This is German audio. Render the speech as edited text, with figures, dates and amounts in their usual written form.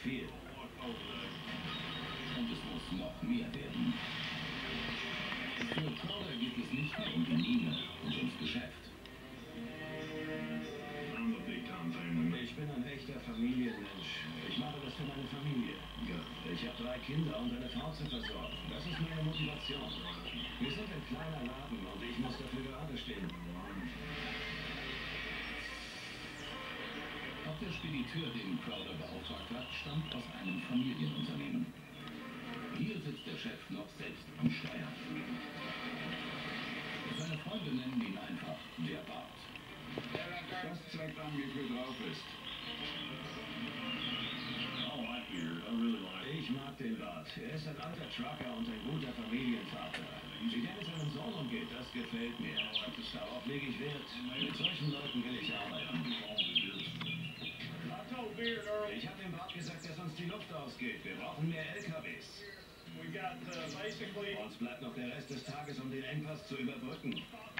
viel. Und es muss noch mehr werden. Für Crowder geht es nicht mehr um die Mine und ums Geschäft. Ich bin ein echter Familienmensch. Ich mache das für meine Familie. Ich habe 3 Kinder und eine Frau zu versorgen. Das ist meine Motivation. Wir sind ein kleiner Laden und ich muss dafür gerade stehen. Auch der Spediteur, den Crowder beauftragt hat, stammt aus einem Familienunternehmen. Hier sitzt der Chef noch selbst am Steuer. Seine Freunde nennen ihn einfach der Bart. Das zeigt an, wie viel drauf ist. Ich mag den Bart. Er ist ein alter Trucker und ein guter Familienvater. Wie der mit seinem Sohn umgeht, das gefällt mir. Darauf lege ich Wert. Mit solchen Leuten will ich arbeiten. Ich habe dem Bart gesagt, dass uns die Luft ausgeht. Wir brauchen mehr LKWs. Uns bleibt noch der Rest des Tages, um den Engpass zu überbrücken.